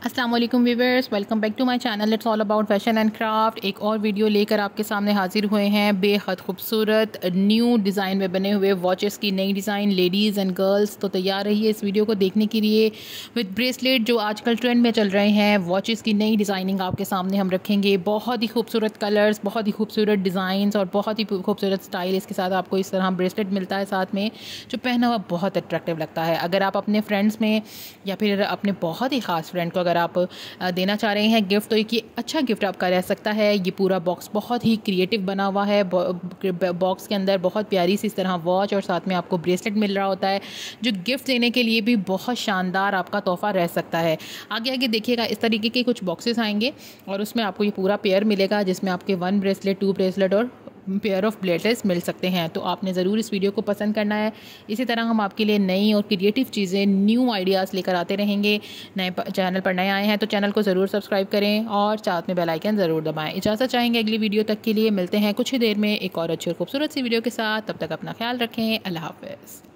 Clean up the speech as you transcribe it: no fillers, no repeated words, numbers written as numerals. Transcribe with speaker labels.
Speaker 1: अस्सलाम वालेकुम viewers, welcome back to my channel. It's all about fashion and craft. एक और वीडियो लेकर आपके सामने हाजिर हुए हैं। बेहद खूबसूरत न्यू डिज़ाइन में बने हुए वॉचेस की नई डिज़ाइन लेडीज़ एंड गर्ल्स। तो तैयार रहिए इस वीडियो को देखने के लिए। विद ब्रेसलेट जो आजकल ट्रेंड में चल रहे हैं, वॉचेस की नई डिज़ाइनिंग आपके सामने हम रखेंगे। बहुत ही खूबसूरत कलर्स, बहुत ही खूबसूरत डिज़ाइंस और बहुत ही खूबसूरत स्टाइल। इसके साथ आपको इस तरह ब्रेसलेट मिलता है साथ में, जो पहना हुआ बहुत अट्रैक्टिव लगता है। अगर आप अपने फ्रेंड्स में या फिर अपने बहुत ही ख़ास फ्रेंड को अगर आप देना चाह रहे हैं गिफ्ट, तो एक ये अच्छा गिफ्ट आपका रह सकता है। ये पूरा बॉक्स बहुत ही क्रिएटिव बना हुआ है। बॉक्स के अंदर बहुत प्यारी सी इस तरह वॉच और साथ में आपको ब्रेसलेट मिल रहा होता है, जो गिफ्ट देने के लिए भी बहुत शानदार आपका तोहफ़ा रह सकता है। आगे आगे देखिएगा, इस तरीके के कुछ बॉक्सेस आएंगे और उसमें आपको ये पूरा पेयर मिलेगा, जिसमें आपके 1 ब्रेसलेट, 2 ब्रेसलेट और पेयर ऑफ ब्रेसलेट्स मिल सकते हैं। तो आपने ज़रूर इस वीडियो को पसंद करना है। इसी तरह हम आपके लिए नई और क्रिएटिव चीज़ें, न्यू आइडियाज़ लेकर आते रहेंगे। चैनल पर नए आए हैं तो चैनल को ज़रूर सब्सक्राइब करें और साथ में बेल आइकन ज़रूर दबाएं। इजाज़त चाहेंगे अगली वीडियो तक के लिए। मिलते हैं कुछ ही देर में एक और अच्छी और खूबसूरत सी वीडियो के साथ। तब तक अपना ख्याल रखें। अल्लाह हाफ़िज़।